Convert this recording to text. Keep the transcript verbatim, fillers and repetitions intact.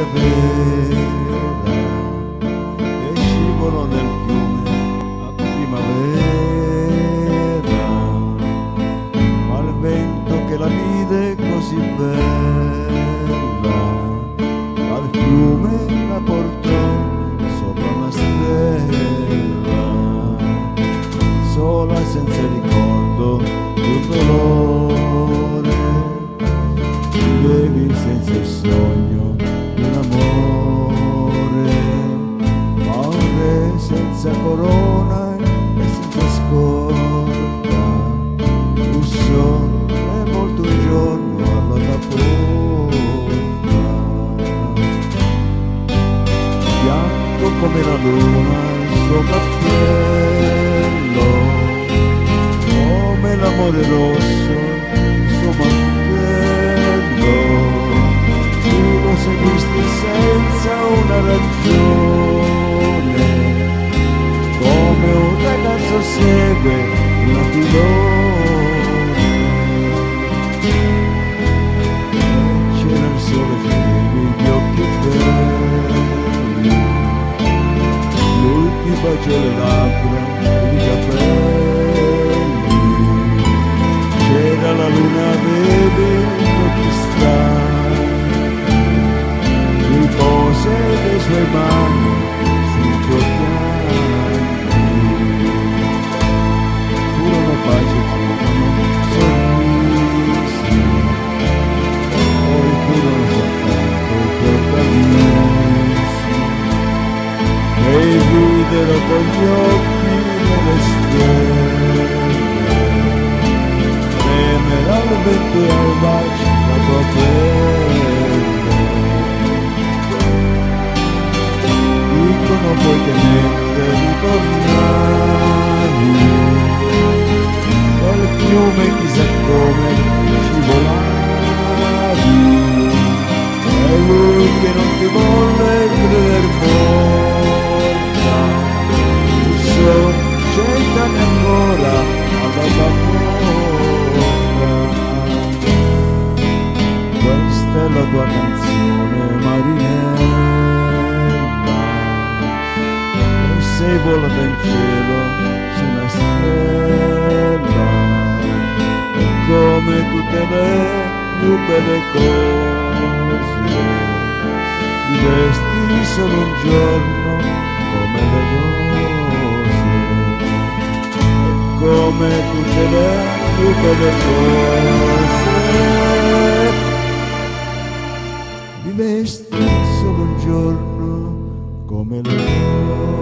primavera e scivolo nel fiume a primavera, ma il vento che la vide così bella al fiume la portò sopra una stella, sola senza ricordo del dolore, vivevi senza il sogno di un amore, ma un re senza corona e senza scorta, bussò e molto un giorno alla porta, bianco come la luna il suo cappello, come l'amore rosso il suo mantello, tu lo seguisti senza una ragione, come un ragazzo segue un aquilone. C'era il sole freddo, gli occhi belli, lui ti baciò le labbra e i capelli, c'era la luna, avevi gli occhi strani, lui pose le sue mani sui tuoi fianchi, furono pace, furono sorrisi, poi furono soltanto fiordalisi, e videro con gli occhi nelle stelle, tremerà il vento e al bacio la tua pelle. Dicono poi che mentre ritornavi dal fiume chissà come scivolavi, e lui che non ti volle creder morta, bussò cent'anni ancora alla tua porta. Questa è la tua canzone, Marinella, e sei volata in cielo su una stella, e come tutte le più belle cose vivesti solo un giorno come le rose, e come tutte le più belle cose vivesti solo un giorno come le rose.